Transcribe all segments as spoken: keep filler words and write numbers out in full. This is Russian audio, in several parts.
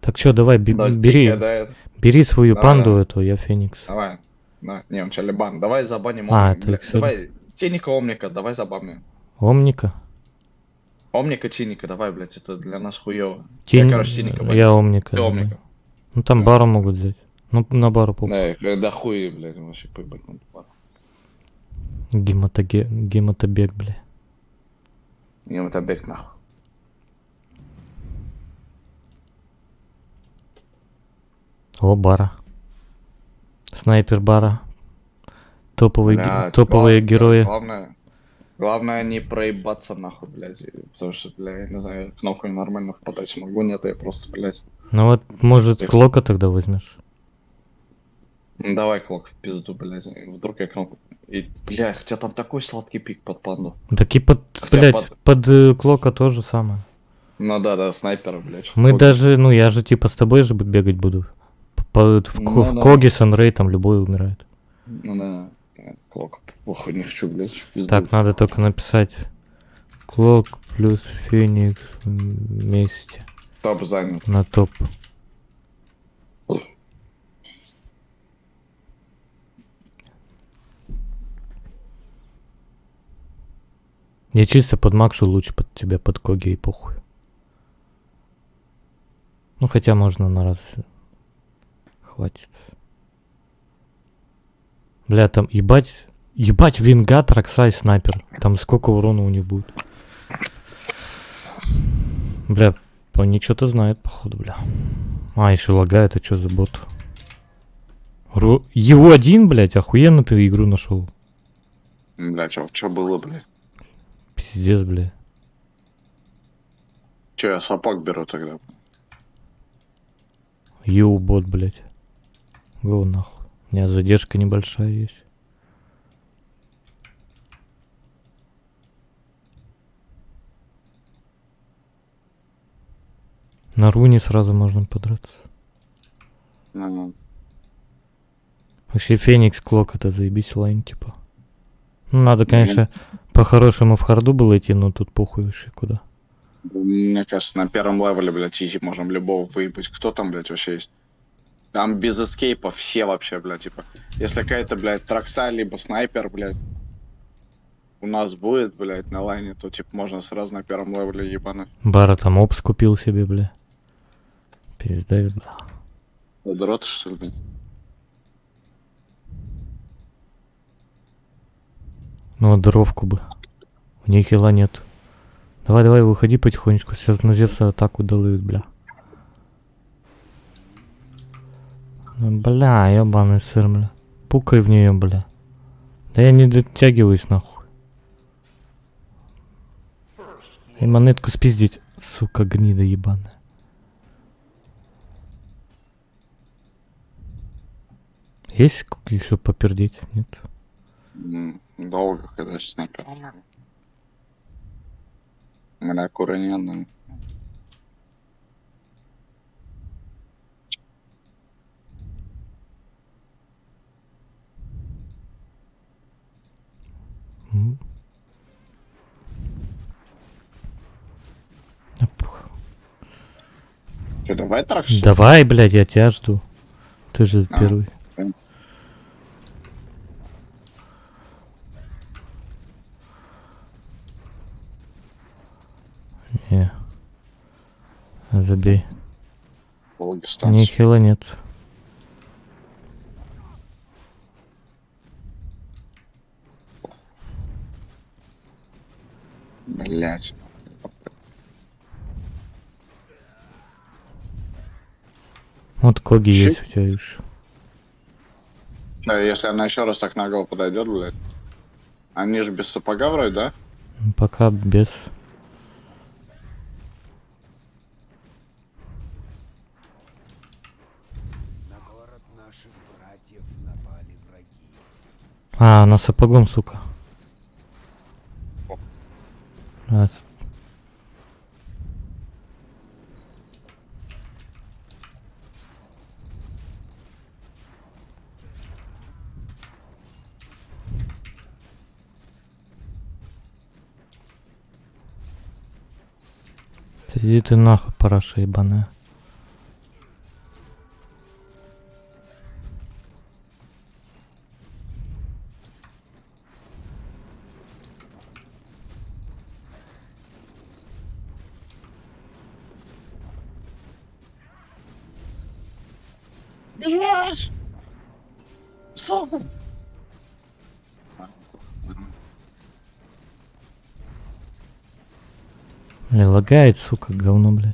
Так что, давай, б Да, бери, кидает. бери свою Давай, панду давай. эту, я Феникс. Давай. Да. Не, он Чалибан. Давай забаним А, Омника. это Бля, Иксер. давай. Тиника Омника, давай забаним. Омника? Омника, Тиника, давай, блядь, это для нас хуёво. Тин... Я, короче, Тиника баню. Я Омника. Ты Давай. Омника. Ну там Да. бару могут взять. Ну на бару похуй. Да, да хуй, блядь, вообще поебать на бар. Гематоге... Гематобег, бля. Не, вот объект нахуй. О, бара. Снайпер бара. Топовые, Блядь, ге... топовые глав... герои. Главное, главное не проебаться нахуй, блядь. Потому что, бля, я не знаю, кнопку нормально впадать могу, нет, я просто, блядь. Ну вот, может, Тихо. Клока тогда возьмешь. Ну, давай клок в пизду, блядь. Вдруг я кнопку... И, бля, хотя там такой сладкий пик под панду. Так и под, Хотя блядь, под- под, э, Клока тоже самое. Ну да, да, снайпера, блядь. Мы Коги. даже, ну я же типа с тобой же бегать буду. По, в, Ну в да. Коги, Санрей там любой умирает. Ну да, клок. Ох, не хочу, блядь, в пизду. Так, надо только написать Клок плюс Феникс вместе Топ занят. на топ. Я чисто под Макшу лучше под тебя, под Коги и похуй. Ну хотя можно на раз. Хватит. Бля, там ебать. Ебать, Вингат, Роксай, Снайпер. Там сколько урона у них будет. Бля, они что-то знают, походу, бля. А, еще лагает, а что за бот? Ру... Его один, блядь, охуенно ты игру нашел. Бля, чё, чё было, бля? Пиздец, бля. Чё, я сапог беру тогда? Йоу, бот, блядь. Го нахуй. У меня задержка небольшая есть. На руне сразу можно подраться. Ну, Вообще Феникс, Клок, это заебись лайн, типа. Ну, надо, конечно, по-хорошему в харду было идти, но тут похуй вообще куда. мне кажется, на первом левеле, блядь, изи можем любого выебать. Кто там, блядь, вообще есть? Там без эскейпа все вообще, блядь, типа. Если какая-то, блядь, тракса, либо снайпер, блядь, у нас будет, блядь, на лайне, то, типа, можно сразу на первом левеле ебануть. Бара там опс купил себе, бля. Пизда, бля. Дрот, что ли, блядь? Ну, а дровку бы. У них хила нет. Давай, давай, выходи потихонечку. Сейчас на Зевса атаку долают, бля. Ну, бля, ебаный сыр, бля. Пукай в нее, бля. Да я не дотягиваюсь, нахуй. И монетку спиздить, сука, гнида ебаная. Есть еще попердеть? Нет? Долго, когда снайпер. У меня куры не надо. М. Опух. Че, давай трак? Давай, блядь, я тебя жду. Ты же А. первый. Не. Забей. Ни хила нет. Блять. Вот Коги Чё? есть у тебя еще. Если она еще раз так на голову подойдет, блядь. Они же без сапога вроде, да? Пока без. На город наших братьев напали враги. А, она сапогом, сука. А, с- Иди ты нахуй, параша ебаная. Бежать! Сука! Бля, лагает, сука, говно, блядь.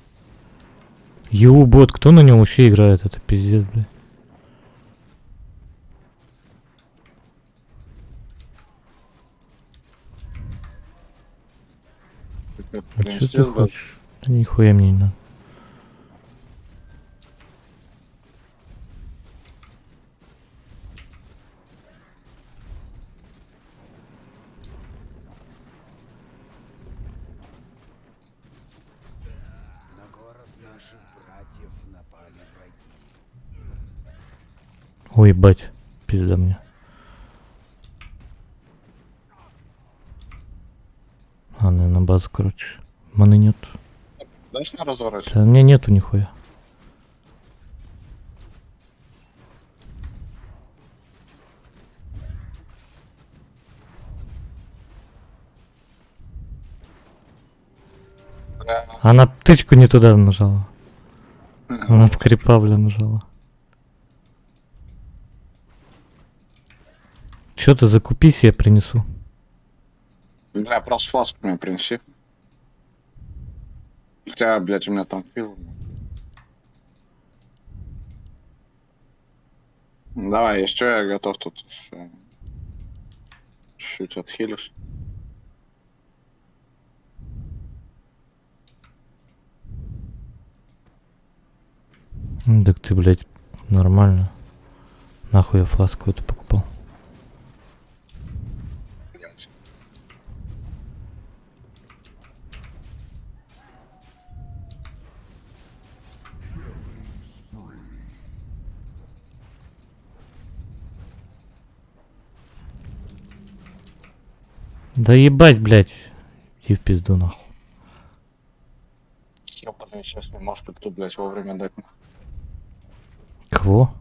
Ю-бот, кто на нем вообще играет? Это пиздец, блядь. А что ты хочешь? Да нихуя мне не надо. На город наших братьев напали враги. Ой, ебать, пизда мне. А, ну на базу, короче. Маны нет. Дашь на разворот? Да, у меня нету нихуя. Она тычку не туда нажала. Она в крипа, бля, нажала. Чё ты закупись, я принесу. Бля, просто фласку мне принеси. Хотя, блядь, у меня там пил. Давай, если что, я готов тут. Всё. Чуть-чуть отхилюсь. Ну, так ты, блядь, нормально. Нахуй я фласку эту покупал. Да ебать, блядь. Иди в пизду, нахуй. Ёбаный, сейчас не может кто, блядь, вовремя дать. Кого?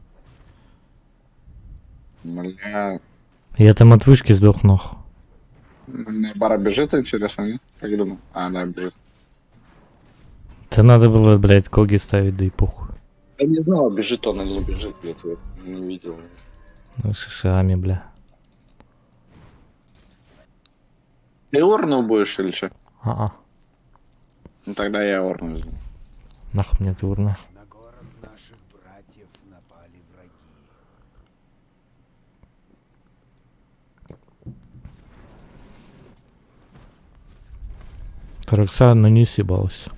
Бля, Я там от вышки сдох, нахуй. мне бара бежит, интересно, нет? Как думал? А, да, бежит. Да надо было, блядь, коги ставить, да и похуй. Я не знал, бежит он или не бежит, блядь, я не видел. Ну, шишами, бля. Ты орнул будешь или что? А-а. Ну тогда я орну возьму. Нахуй мне ты урна. На город наших братьев напали враги. Таракса на низ ебался.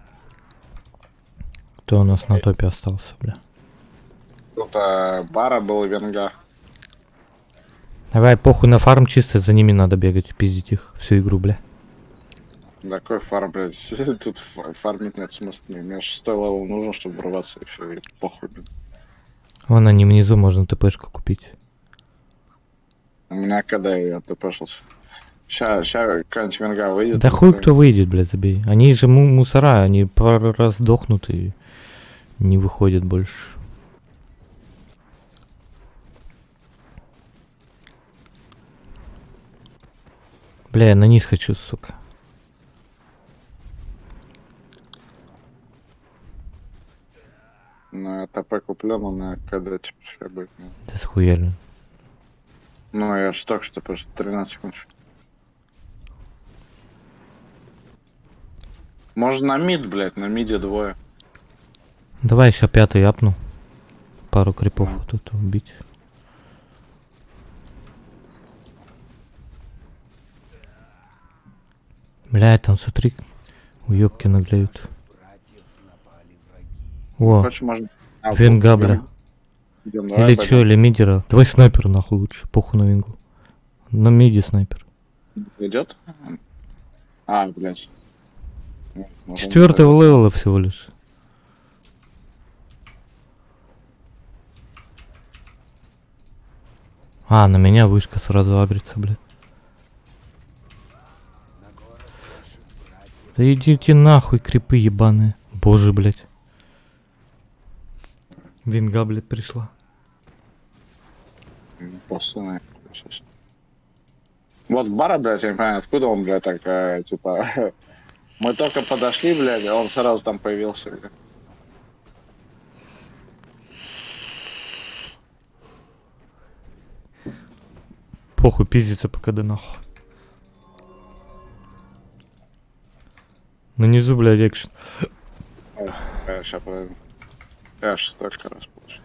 Кто у нас на топе остался, бля? Тут а, бара был венга. Давай, похуй на фарм, чисто за ними надо бегать и пиздить их всю игру, бля. Такой фарм, блядь. Тут фа- фармить нет смысла. Мне шестой левел нужен, чтобы врываться, и все, и похуй, блядь. Вон они внизу, можно ТПшку купить. У меня когда я тпшился. Ща, ща какая-нибудь венга выйдет. Да и хуй такой, кто выйдет, блядь, забей. Они же му- мусора, они пару раз сдохнут и не выходят больше. Бля, я на низ хочу, сука. На ТП куплю, но на КД типа что будет. Ну, Да схуяли. ну я ж только что просто тринадцать секунд. Можно на мид, блядь, на миде двое. Давай еще пятый апну. Пару крипов тут убить. Бля, там смотри, уёбки наглеют. Братьев напали враги. О, Хочешь, можно... А, венга, вот, бля. идем, давай, Или пойдем. чё, или мидера. Давай снайпера нахуй лучше, похуй на вингу. На миде снайпер. Идет? А, блядь. Ну, можем Четвертого так. левела всего лишь. А, на меня вышка сразу агрится, блядь. На город наших братьев. Да идите нахуй, крипы ебаные. Боже, блядь. Винга, блядь, пришла. Просто нахуй, сейчас. Вот бара, блядь, я не понимаю, откуда он, блядь, так, э, типа... Мы только подошли, блядь, а он сразу там появился, блядь. Похуй, пиздится по КД нахуй. На низу, блядь, экшен. Я сейчас подойду. Я аж столько раз получил.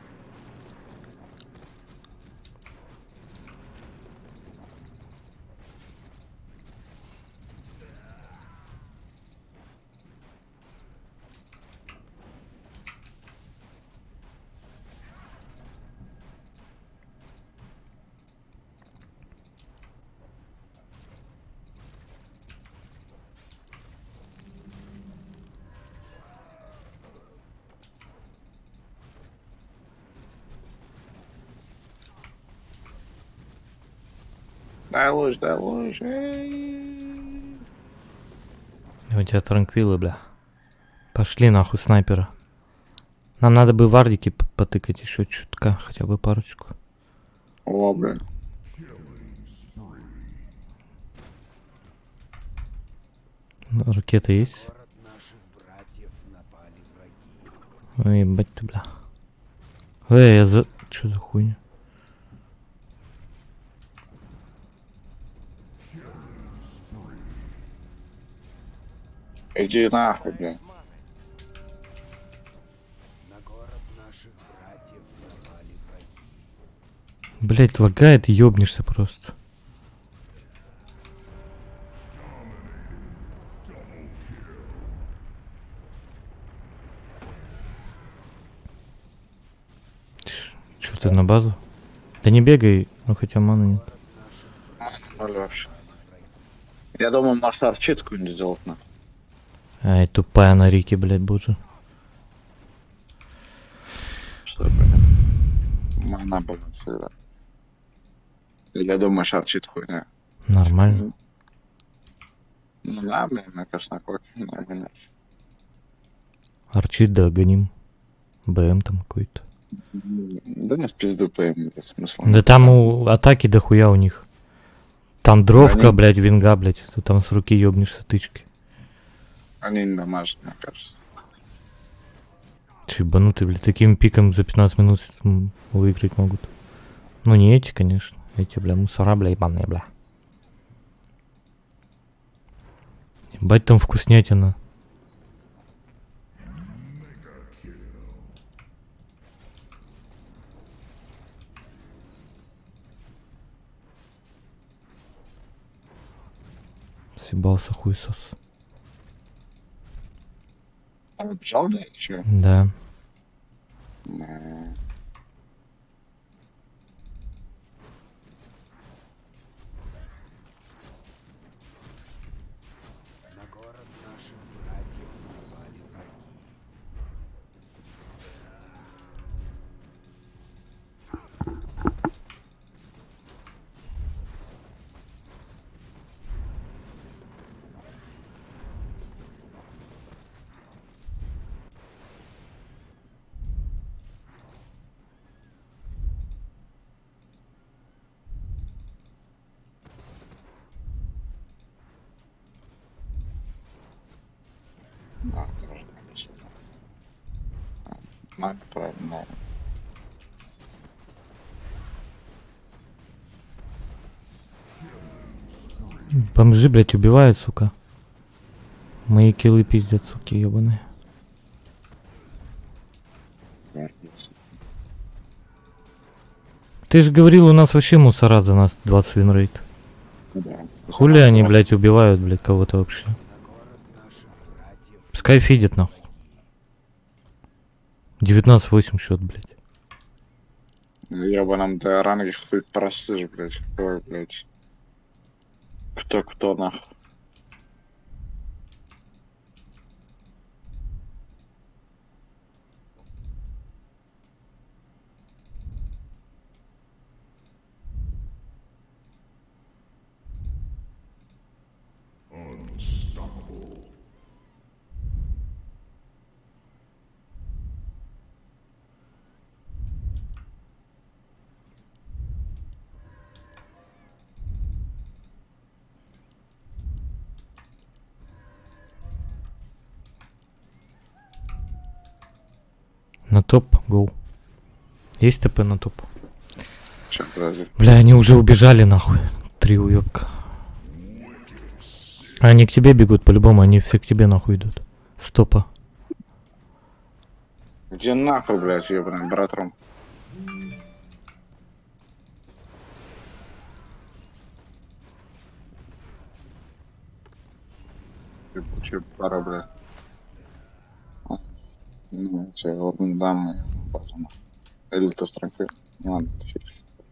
Дай луч, дай луч. эй. У тебя транквилы, бля. Пошли нахуй снайпера. Нам надо бы вардики п- потыкать еще чутка, хотя бы парочку. О, блин. Ну, ракета есть? Город наших братьев напали враги. Ой, ебать ты, бля. Эй, я за... Чё за хуйня? Иди нахуй, блин. На город наших братьев напали враги. Блять, лагает, ёбнешься просто. Чё ты на базу? Да не бегай, ну хотя маны нет. Ноль вообще. Я думаю, Массар читку не сделать нахуй. Ай, тупая на Рике, блядь, боже. Что, блин? Мана была всегда. Или я думаю, шарчит хуйня. Нормально. Ну да, блин, мне кажется, на коке нормально. Арчит, да, гоним. БМ там какой-то. Да не в пизду поим, без смысла. Да там у атаки дохуя у них. Тандровка, Да они- блядь, винга, блядь. Ты там с руки ёбнешься тычки. Они не домашние, мне кажется. Че, ебанутый, блядь, таким пиком за пятнадцать минут м, выиграть могут. Ну не эти, конечно. Эти, бля, мусора, бля, ебаные, бля. Ебать там вкуснятина. Съебался хуесос. А вы бежал, да, или чё? Да. М, На город наших братьев напали враги. да, тоже надо сюда. А, надо, правильно, надо. Бомжи, блядь, убивают, сука. Мои киллы пиздят, суки, ебаные. Ты же говорил, у нас вообще мусора за нас двадцать винрейт. Да. Хули они, блядь, убивают, блядь, кого-то вообще. На город наших братьев Пускай фидят, нахуй. девятнадцать восемь счет, блядь. Ебаном до ранних хуй простишь, блядь, кто, блядь. Кто-кто, нахуй. На топ, гоу. Есть ТП на топ? Сейчас, подожди. Бля, они уже убежали нахуй. Три уёбка. Они к тебе бегут по-любому, они все к тебе нахуй идут. Стопа. Где нахуй, блядь, ебаный братром? Ебучая пара, блядь. А, ну, тебе орден данные, пожалуйста. Или то строки. Ладно, это фиг.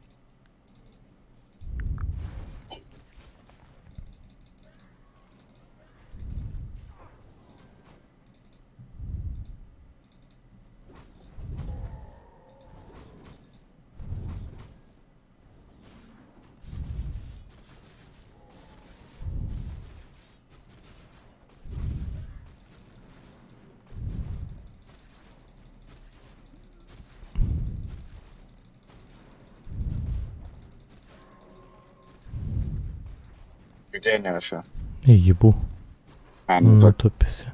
Где они вообще? И ебу. А, ну На так. топе все.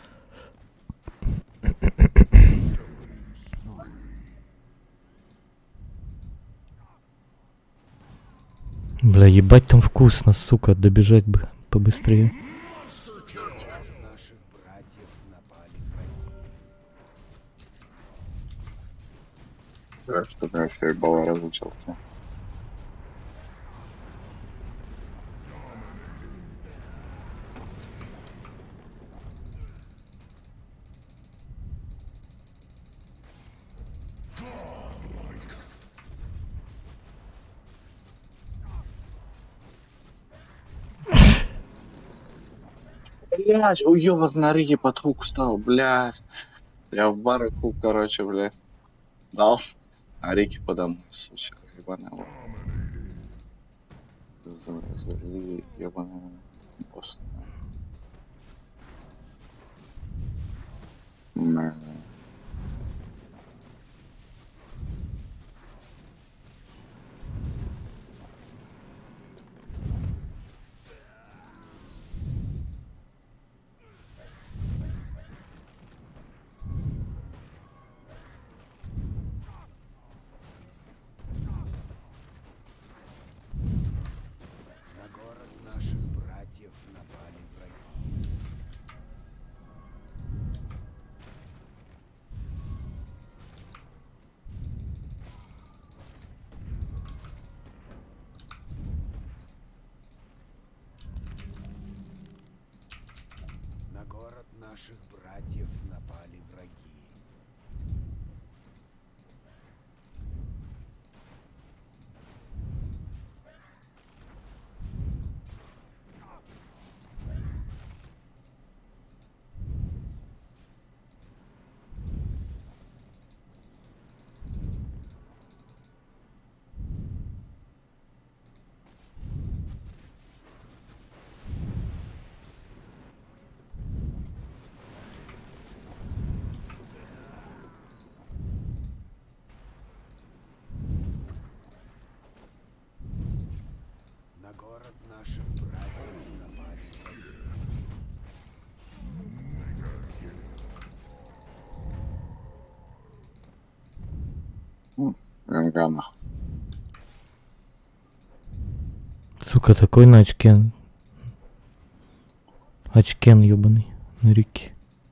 Бля, ебать там вкусно, сука, добежать бы побыстрее. Наших братьев напали враги. Блядь, что я все балла разучился. Блядь, уёбок на риге под хук стал, блядь. Я в бар хук, короче, блядь. Дал. А Рики подам, сучка, ебаная. Ебаная. Босс. Мэ. На город наших братьев напали враги. На город наших братьев напали враги. На город наших братьев напали враги. Гангана. Сука, такой на очке. Очкен ебаный. На реке.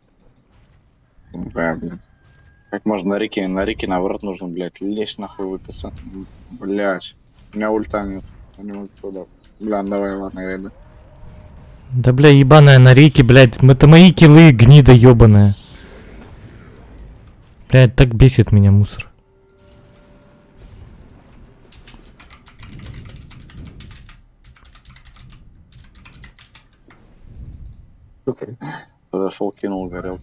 Бля, блядь. Как можно на реке? На реке наоборот нужно, блядь, лечь нахуй выписать. Блядь. У меня ульта нет. Я не могу туда. Бля, давай, ладно, я иду. Да бля, ебаная на реке, блядь. Это мои киллы, гнида ебаная. Блядь, так бесит меня мусор. Подошел, кинул, горел.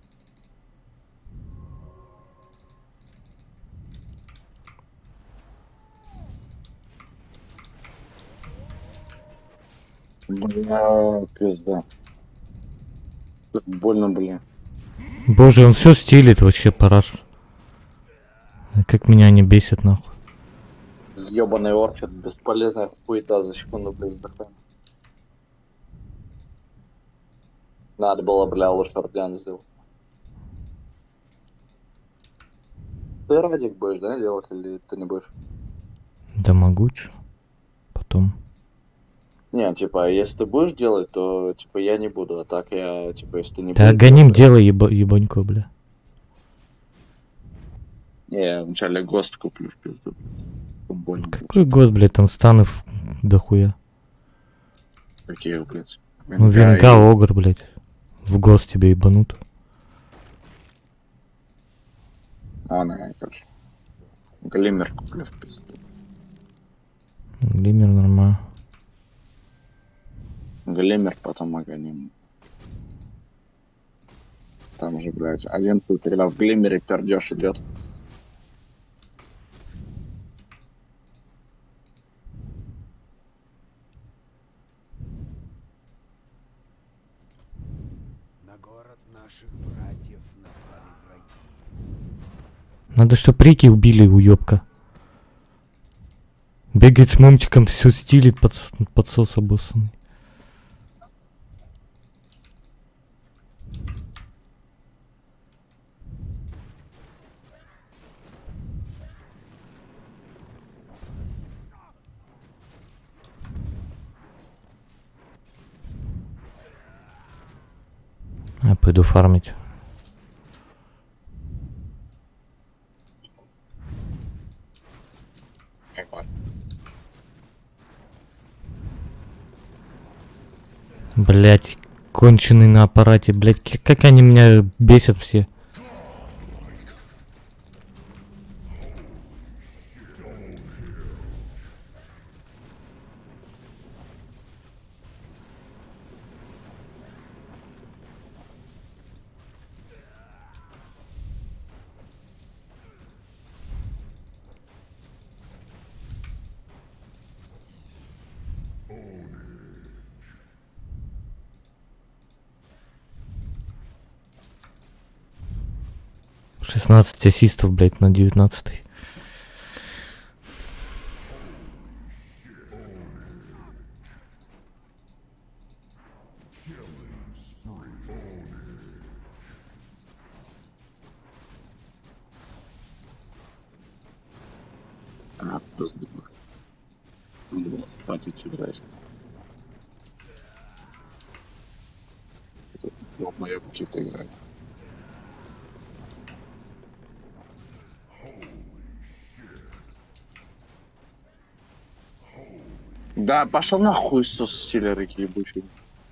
Бля, пизда. Как больно, блин. Боже, он все стилит вообще, параш. Как меня они бесят, нахуй. Ёбаный орфит, бесполезная хуета за секунду, блин, вздохнул. Надо было, бля, лучше ордян сделать. Ты радик будешь, да, делать, или ты не будешь? Да могу, чё. Потом. Не, типа, если ты будешь делать, то, типа, я не буду. А так я, типа, если ты не Да будешь гоним, делать, делай еба ебанько, бля. то- Не, я вначале ГОСТ куплю в пизду. Больно Какой будет. год, блядь, там станов дохуя. Какие, блядь? Ну, Венга венга, и- огр, блядь. В гос тебе ебанут. А, на, короче. Глиммер куплю в пизду. Глиммер нормально. Глиммер потом огоним. Там же, блядь, один путь, когда в Глиммере пердеж идет. На город наших братьев напали враги. Надо, чтоб Рики убили, уёбка. Бегает с мамчиком, все стилит под, подсос обоссанный. Я пойду фармить. Блять, конченый на аппарате, блять, как они меня бесят все. шестнадцать ассистов, блять, на девятнадцатый. А, пизду. Надо было хватить играть. Тут моя какие-то играет. Да, пошел нахуй, сос стилерики ебучий.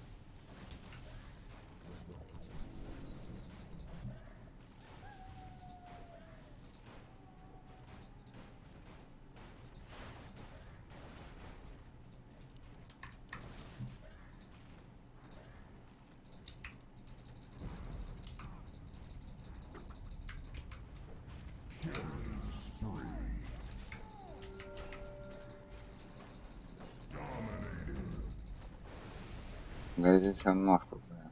Да иди тебя нахуй, бля.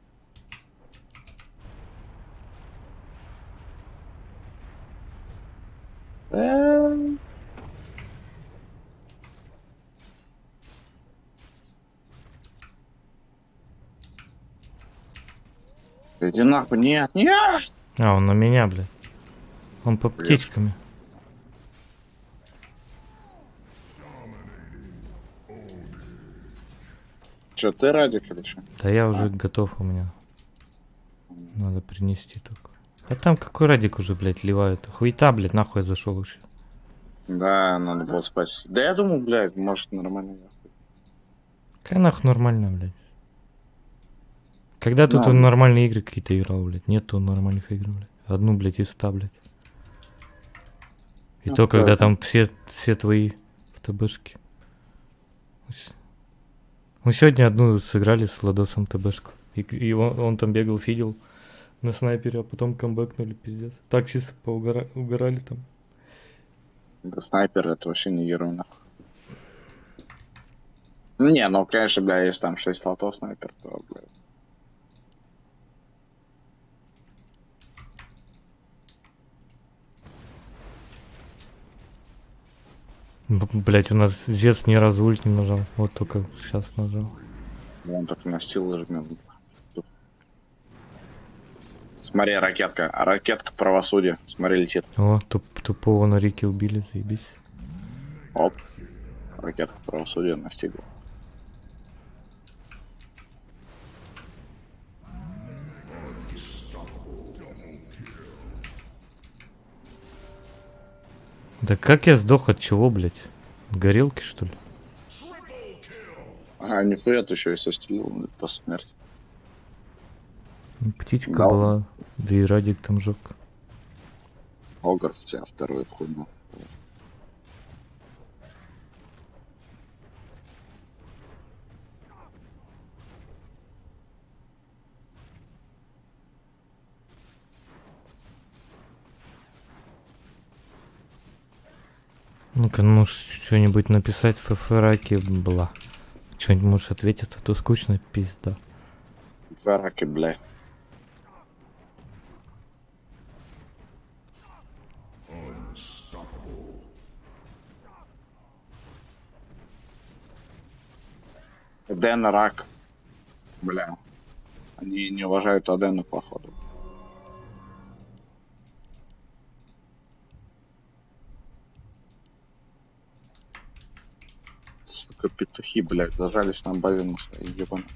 Эм. Да иди нахуй, нет, нет! А, он на меня, блядь. Он по Блядь. птичками. Че, ты Радик или что? Да я уже готов у меня. Надо принести только. А там какой радик уже, блядь, ливают? Хуета, блядь, нахуй я зашел уже. Да, надо было спать. Да я думаю, блядь, может нормально. Какая нахуй нормально, блядь? Когда тут Да. он нормальные игры какие-то играл, блядь? Нету нормальных игр, блядь. Одну, блядь, из ста, блядь. И Ну, то, когда так. там все, все твои в ТБшке. Мы сегодня одну сыграли с Ладосом ТБшку. И, и он, он там бегал, фидел на снайпере, а потом камбэкнули, пиздец. Так чисто поугора- угорали там. Да снайпер это вообще не герой, нахуй. Не, ну конечно, бля, если там шесть слотов снайпер, то, блядь. Блять, у нас Зец ни разу ульт не нажал. Вот только сейчас нажал. Он только на стил жмет. Смотри, ракетка. А ракетка правосудия. Смотри, летит. О, туп, тупого на Рике убили, заебись. Оп. ракета правосудия настигла. Да как я сдох от чего, блядь? От горелки, что ли? Ага, нихуя ты еще и состелил по смерти. Птичка Да. была, да и радик там жёг. Огарth тебя второй хуйню. Ну-ка, ну что-нибудь написать в фраке была. Что-нибудь можешь ответить, а то скучно, пизда. Ферраки, бля. Дэн рак. Бля. Они не уважают Адена, походу. Сука, петухи, блядь, зажались на базе на своей ебаной.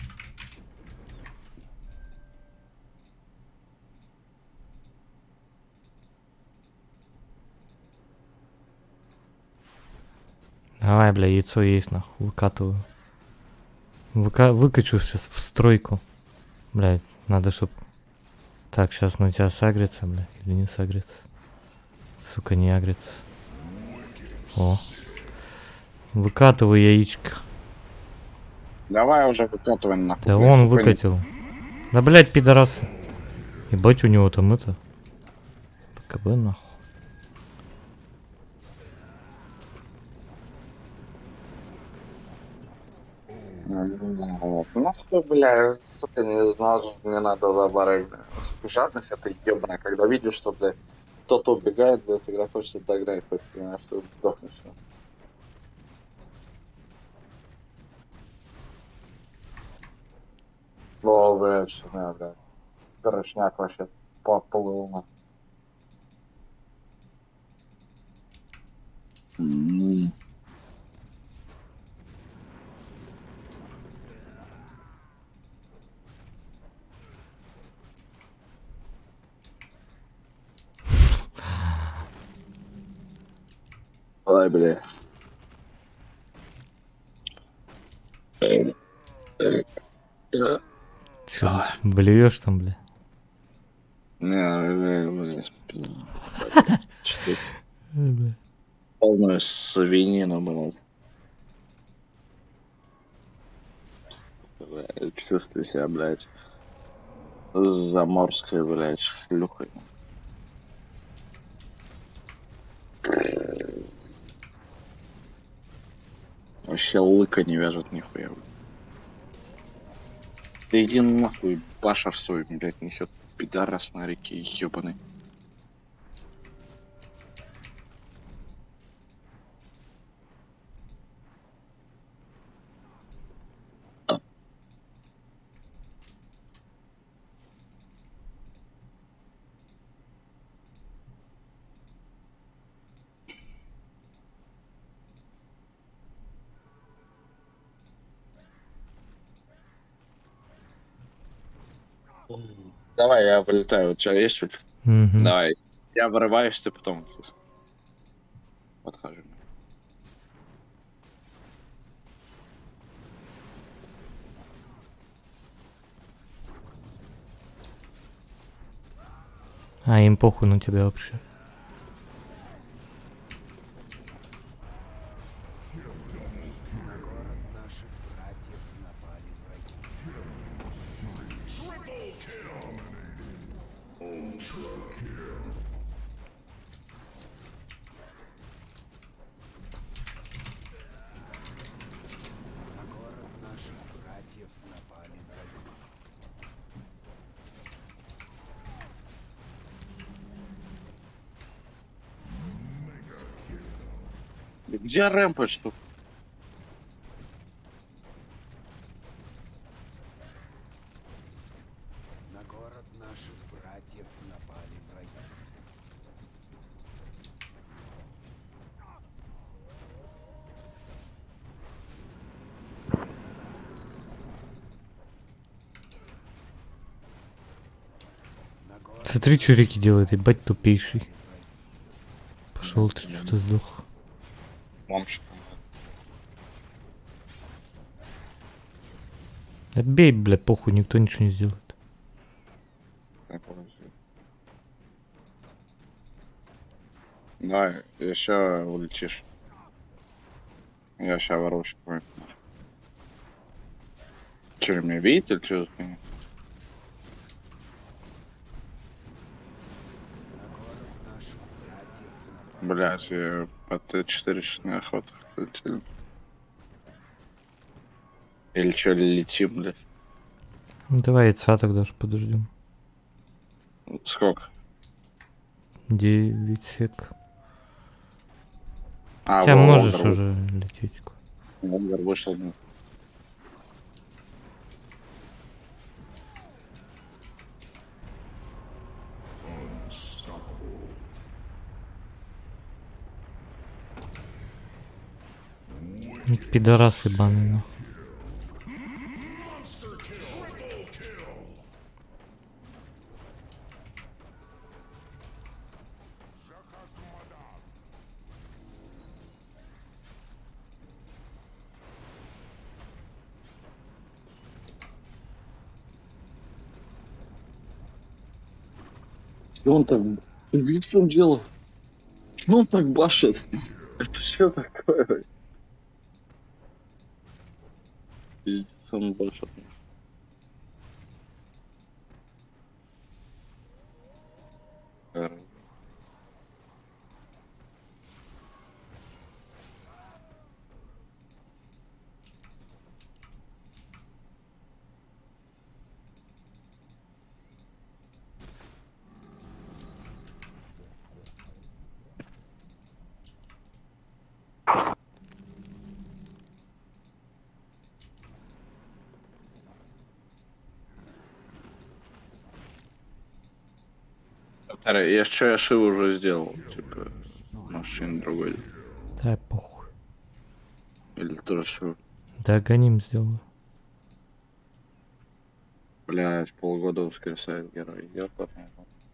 Давай, бля, яйцо есть, нахуй, выкатываю. Выка выкачу сейчас в стройку. Блядь, надо, чтоб... Так, сейчас на тебя сагрится, блядь, или не сагрится. Сука, не агрится. О. Выкатываю яичко. Давай уже выкатывай нахуй. Да блядь, он сука, выкатил. Да, блядь, пидорасы. Ебать, у него там это... ПКБ, нахуй. Ну что, бля, сука, не знал, что не надо забарать. Жадность это ебаная, когда видишь, что, бля, кто-то убегает, бля, тогда хочется догнать, ты понимаешь, что сдохнешь. О, бля, что, бля, бля. Корочняк вообще поплыл на. М. Ой, бля. Чё, блюешь там, бля? Не, бля, бля. Что? Полную свинину, блядь. Бля, чувствую себя, блядь, заморской, блядь, шлюхой. Вообще лыка не вяжет нихуя. Да иди нахуй, башар свой, блядь, несет пидорас на реке, ебаный. Давай, я вылетаю. У тебя есть чуть? Мгм. Давай. Я вырываюсь, ты потом подхожу. А, им похуй на тебя вообще. На город наших братьев напали враги. На город наших братьев напали враги. Где рэмпэдж тут? На город наших братьев напали враги. Смотри, что Рики делает, ебать тупейший. Пошел ты, что-то сдох. Вам что? Да бей, бля, похуй, никто ничего не сделает. Да, еще улетишь. Я ща ворусь. Че, меня видите или что? Блять, я по Т четыре на охотах летел. Или что, летим, блядь? Ну, давай яйца тогда же подождем. Сколько? Девять сек. А, Хотя во, можешь Волгар уже лететь. Волгар вышел. Ну. Пидорас ебаный, нахуй. Что он так... Видишь, что он делает? Что он так башит? Это что такое? Пиздец, он башит. Я что, я шиву уже сделал, типа, машин другой. Да, похуй. Или тоже шиву. Да, гоним сделаю. Блять, полгода воскресает герой. Я потом.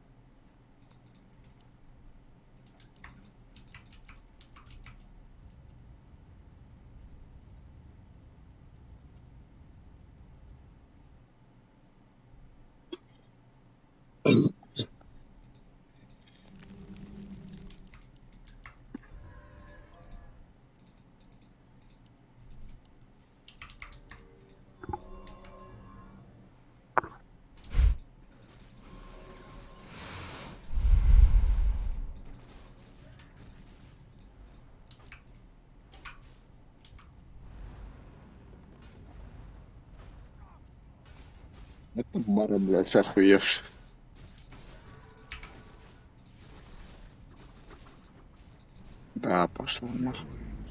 Это Мара, блядь, охуевший. Да, пошло нахуй.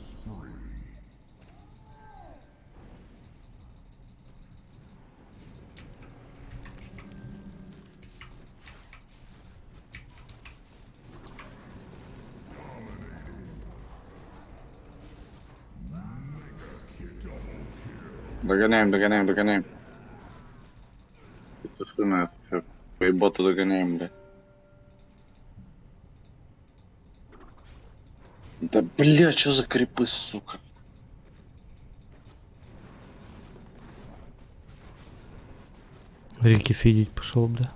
Догоняем, догоняем, догоняем. Это что на это? Поеботу догоняем, блядь. Да бля, что за крипы, сука? Рики фидить пошел, бля.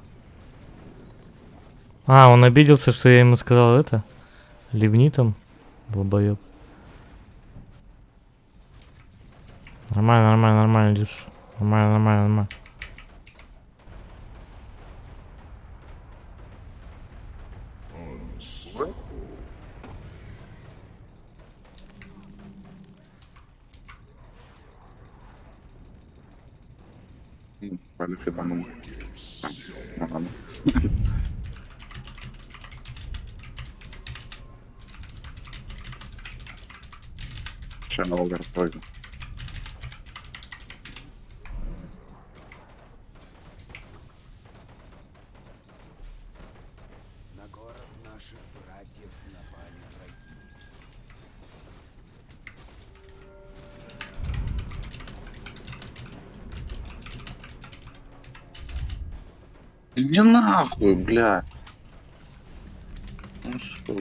А, он обиделся, что я ему сказал это? Ливни там, долбоёб. Нормально, нормально, нормально, Илюш. Нормально, нормально, нормально. Полифи там. Ага. Сейчас на Волгар пройду. На город наших братьев напали враги. Иди нахуй, бля. Ну что?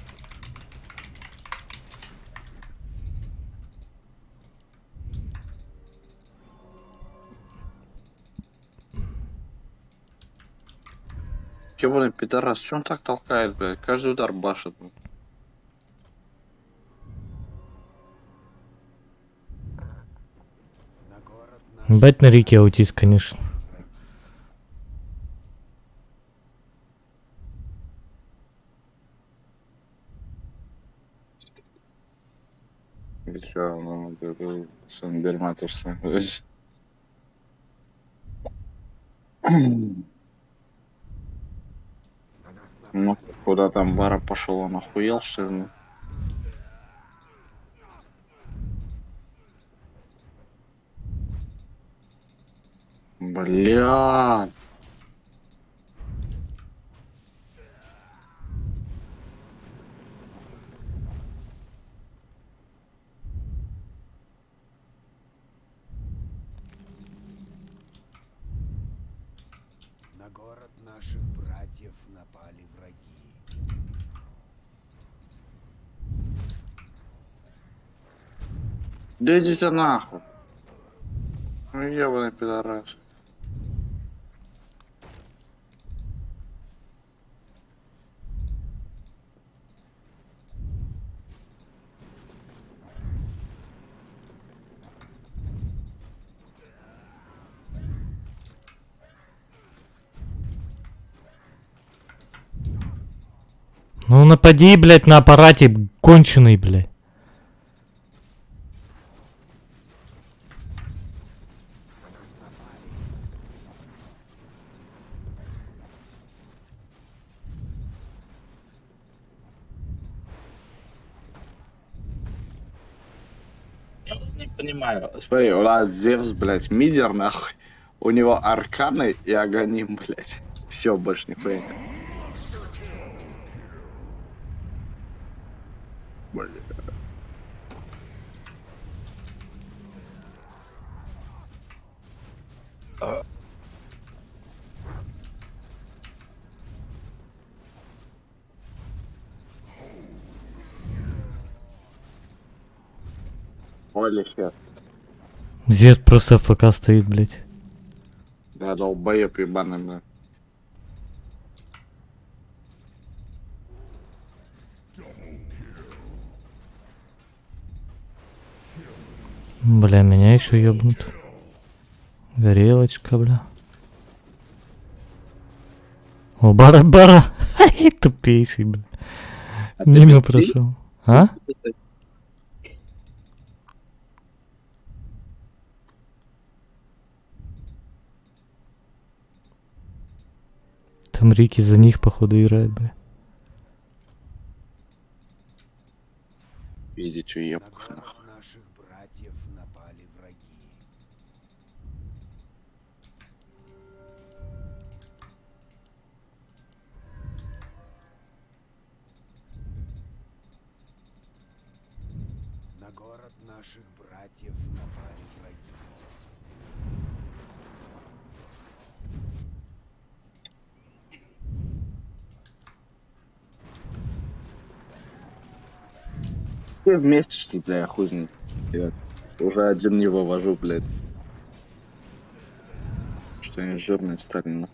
Ёбаный пидорас, что он так толкает, блядь? Каждый удар башит. На город наш Бать на реке аутист, конечно. И чё, ну, это, это сын дерьма то же самое. на нас Ну, напали. куда там Вара пошел, он охуел, что ли? Бля. На город наших братьев напали враги. Да идите нахуй. Ну, ебаный пидорас. Ну напади, блядь, на аппарате, конченый, блядь. Я вот не понимаю. Смотри, у нас Зевс, блядь, мидер, нахуй. У него арканы и агоним, блядь. Все, больше нихуя нет. Бля. Holy shit. Здесь просто АФК стоит, блядь. Да, долбоеб ебаный, блядь. Бля, меня еще ёбнут. Горелочка, бля. О, бара-бара. Тупейший, бля. А ты Мимо без прошел. А? Там Рики за них, походу, играет, бля. Видите, что На ебков, город нахуй. наших братьев напали враги. На город наших братьев напали враги. Все вместе, что ли, бля, я хуй знает. Я уже один не вывожу, блядь. Что они жирные стали, нахуй.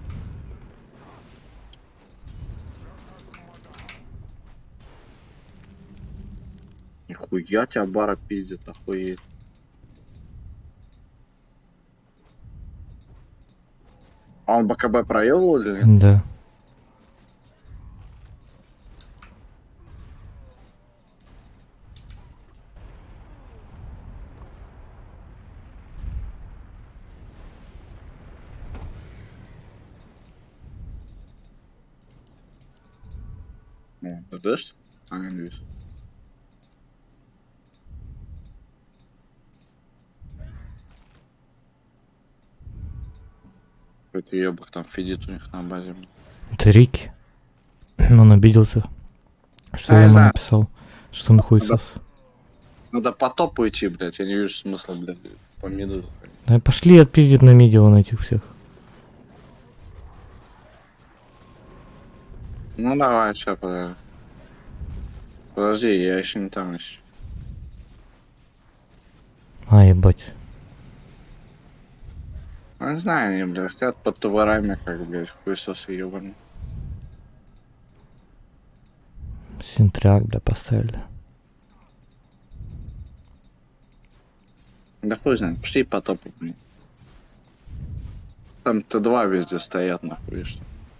Нихуя тебя бара пиздит, охуеть. А он БКБ проебывал или нет? Да. Ну, это дождь? А, не вижу. Какой-то ебок там фидит у них на базе. блин. Это Рики. Он обиделся. Что А, я я ему знаю. написал. Что он хуйсос. Надо по топу идти, блядь. Я не вижу смысла, блядь, по миду. Да пошли отпиздить на миде вон этих всех. Ну давай, сейчас подожди. Подожди, я еще не там еще. А, ебать. Ну, не знаю, они, бля, стоят под товарами, как, блядь, хуесосы ебаные. Синтряк, бля, поставили. Да хуй знает, пошли по топу, блин. Там Т два везде стоят, нахуй, видишь.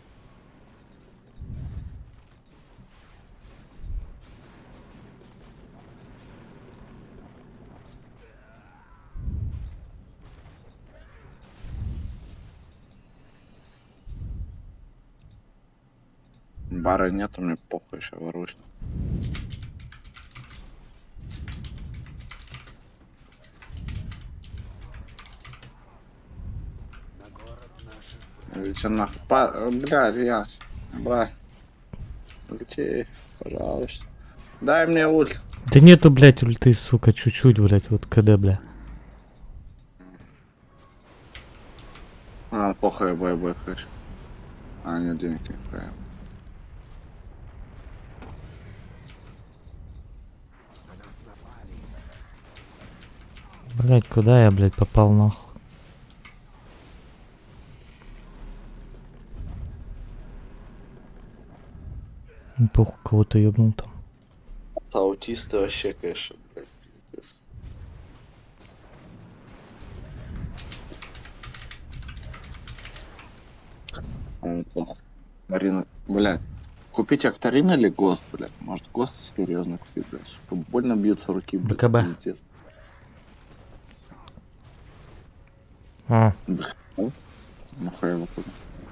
Бара нету, мне похуй, еще воруюсь. На город наших Ведь нахуй, па... блядь, я, брат, лети, пожалуйста. Дай мне ульт. Да нету, блядь, ульты, сука, чуть-чуть, блядь, вот КД, бля. А, похуй, бой-бой, хочешь. А, нет денег не хватает. на нас напали. Блядь, куда я, блядь, попал, нахуй? Ну, похуй, кого-то ебнул там. Аутисты вообще, конечно, блядь, пиздец. М, о, Марина, блядь. Купить Актарин или ГОСТ, блядь? Может, ГОСТ серьезно купить, блядь? Сука, больно бьются руки, блядь, БКБ. пиздец. А, Блядь, ну, нахуй его купил.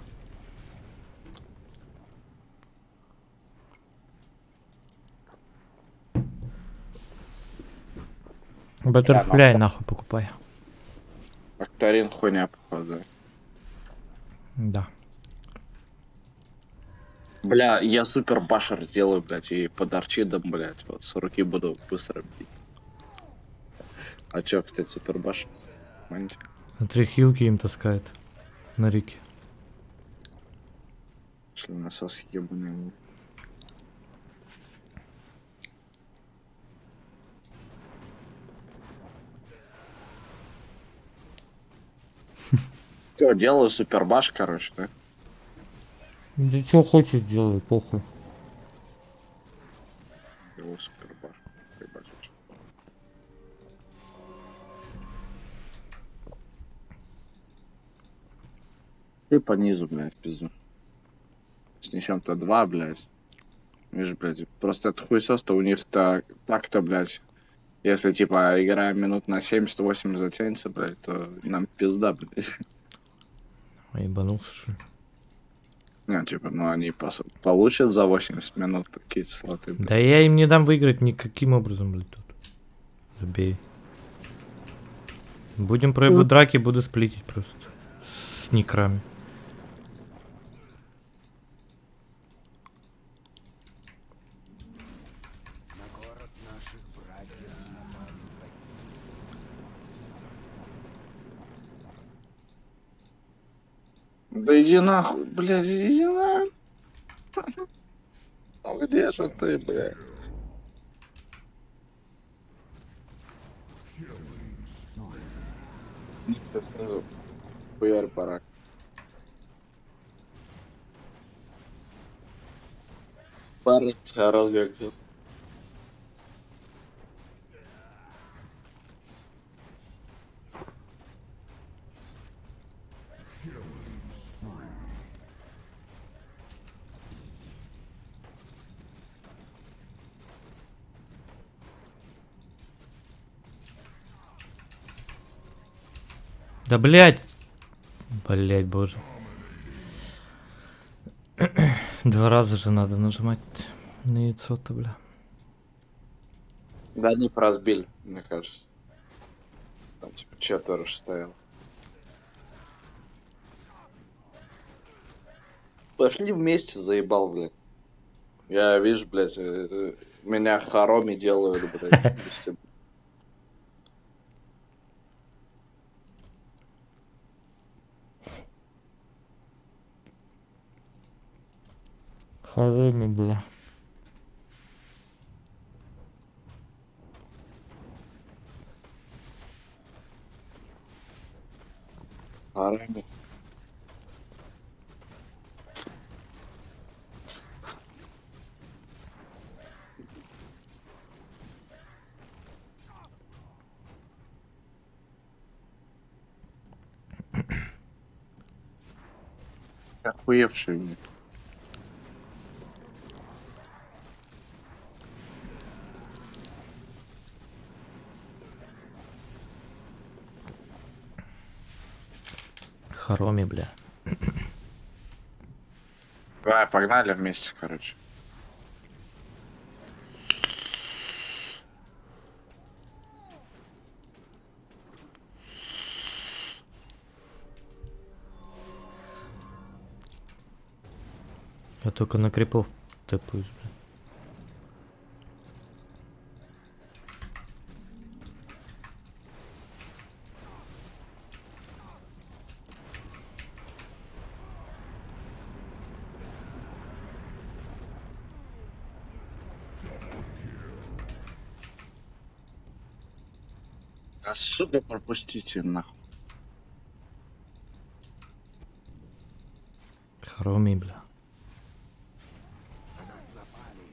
баттерфляй, нахуй, покупай. Актарин хуйня, походу. Да. Бля, я супер башер сделаю, блядь, и под арчидом, блядь, вот с руки буду быстро бить. А чё, кстати, супер башер? Понимаете? Смотри, хилки им таскает на реке. Шли насос ебаный. Всё, делаю супер баш, короче, да? Да что хочешь делай, похуй. Делаю супер баш. Ебать, вообще. Ты по низу, блядь, в пизду. Снесем Т два, блядь. Видишь, блядь, просто это хуесос-то у них-то так-то, блядь. Если, типа, игра минут на семьдесят-восемьдесят затянется, блядь, то нам пизда, блядь. А ебанулся, что ли? Не, типа, ну они пос- получат за восемьдесят минут такие слоты, блядь. Да я им не дам выиграть никаким образом, блядь, тут. Забей. Будем про Мгм. драки, буду сплитить просто. С некрами. На город наших братьев напали враги. Да иди нахуй, блядь, иди нахуй. Ну где же ты, блядь? Никто снизу. Хуярь барак. Барак тебя развлекает. Да блять! Блять, боже. Два раза же надо нажимать на яйцо-то, бля. Да они разбили, мне кажется. Там типа четверо ж стоял. Пошли вместе, заебал, блядь. Я, видишь, блядь, э, э, меня хороми делают, блядь, без тебя. Харами, бля. Арами. Охуевший мне. Хароми, бля. Давай, погнали вместе, короче. Я только на крипов тэпаюсь, бля. Да сука, пропустите нахуй. Хароми, бля. На нас напали.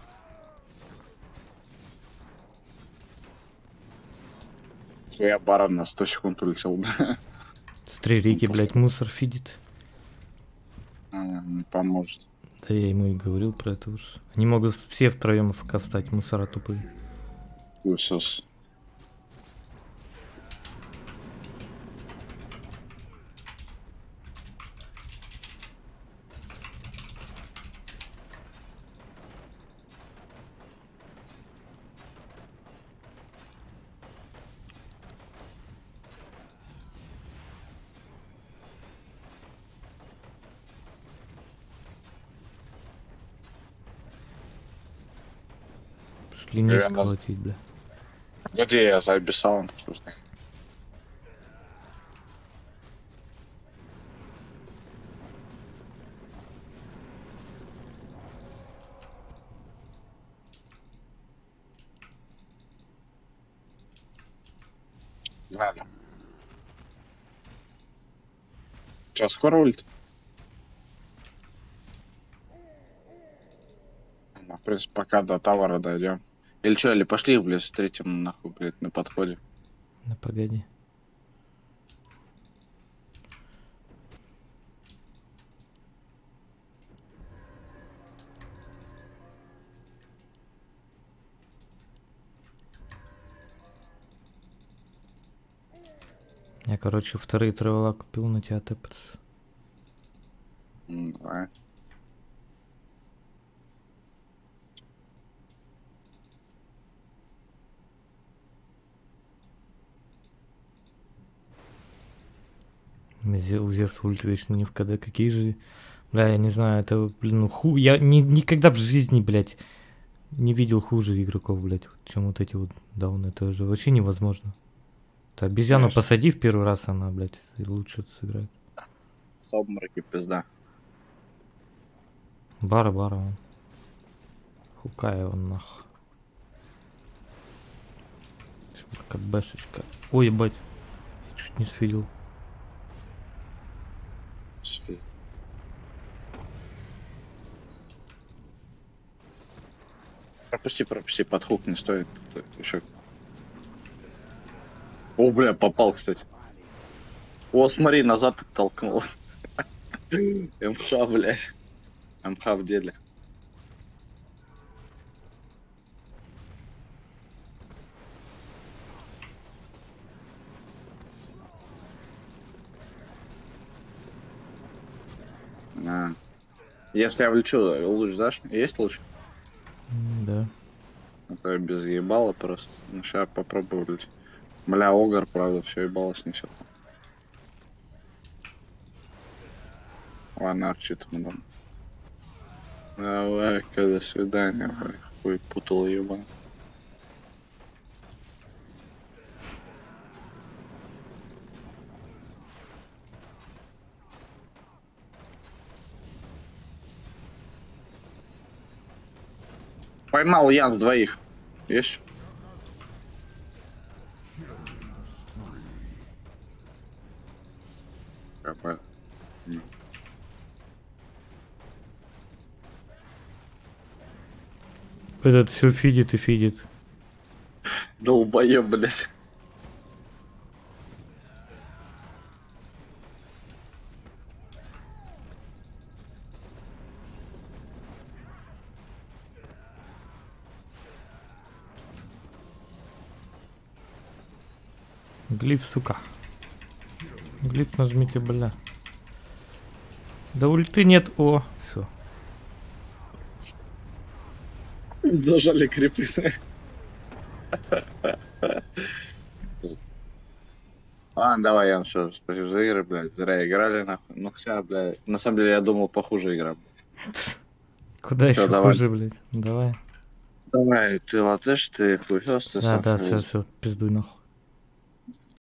Я баран на сто секунд улетел, бля. Стрелики, блядь, мусор фидит. А, не поможет. Да я ему и говорил про это уж. Они могут все втроем ФК встать, мусора тупые. Усос. Шли низ Я нас- колотить, бля. Где я записал? Ладно. Че, скоро ульт? Ну, в принципе, пока до товара дойдем. Или что, или пошли, блядь, встретим нахуй, блядь, на подходе. Ну погоди. Я, короче, вторые тревела купил на тебя тэпаться. М, Давай. Зе- У Зевса ульт вечно не в КД. Какие же... Бля, я не знаю, это, блин, ну ху... Я ни, никогда в жизни, блядь, не видел хуже игроков, блядь, вот, чем вот эти вот дауны. Это уже вообще невозможно. Ты обезьяну Конечно. посади в первый раз, она, блядь, и лучше сыграет. С обмороки пизда. Бара, бара, он. Хукая он, нах. Как бэшечка. Ой, ебать. Я чуть не сфидел. Сфи- Пропусти, пропусти, под хук не стоит. Еще. О, бля, попал, кстати. О, смотри, назад толкнул. МХ, блядь. МХ в деле. А. Если я влечу, луч дашь? Есть луч? М, Да. Это без ебала просто. Ну, сейчас попробую влечь. Бля, огар, правда, все ебало снесет. Ладно, арчит мы там. Давай, до свидания, бля. Хуй путал ебан. Поймал Янс двоих. Видишь? Капа. Этот все фидит и фидит. Долбоеб, блядь. Глиф, сука. Глиф нажмите, бля. Да ульты нет. О, все. Зажали крипы. Ладно, давай, Ян, все, спасибо за игры, блядь. Зря играли, нахуй. Ну, хотя, блядь, на самом деле, я думал, похуже игра. Куда Всё, еще давай. хуже, блядь? Давай. Давай, ты латышь, ты хуесос, ты Да, сам да, хуй. все, все, пиздуй нахуй.